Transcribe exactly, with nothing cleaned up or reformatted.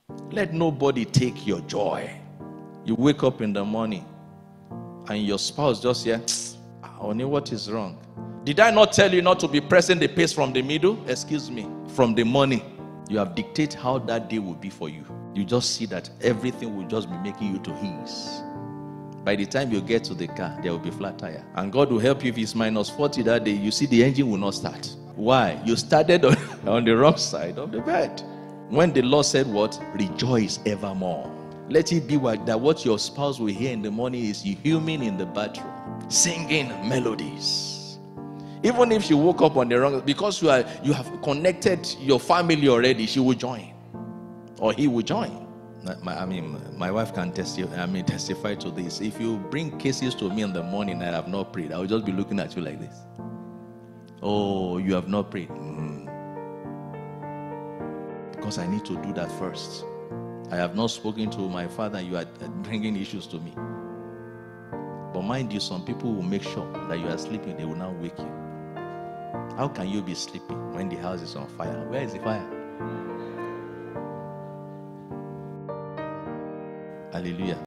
Let nobody take your joy. You wake up in the morning and your spouse just here, honey, what is wrong? Did I not tell you not to be pressing the pace from the middle? Excuse me, from the morning. You have dictated how that day will be for you. You just see that everything will just be making you to ease. By the time you get to the car, there will be flat tire. And God will help you if it's minus forty that day. You see the engine will not start. Why? You started on, on the wrong side of the bed. When the Lord said what? Rejoice evermore. Let it be like that what your spouse will hear in the morning is you humming in the bathroom, singing melodies. Even if she woke up on the wrong, because you are you have connected your family already, she will join. Or he will join. My, I mean, my wife can testify, I mean, testify to this. If you bring cases to me in the morning and I have not prayed, I will just be looking at you like this. Oh, you have not prayed. Mm. Because I need to do that first. I have not spoken to my father. You are bringing issues to me. But mind you, some people will make sure that you are sleeping. They will not wake you. How can you be sleeping when the house is on fire? Where is the fire? Hallelujah.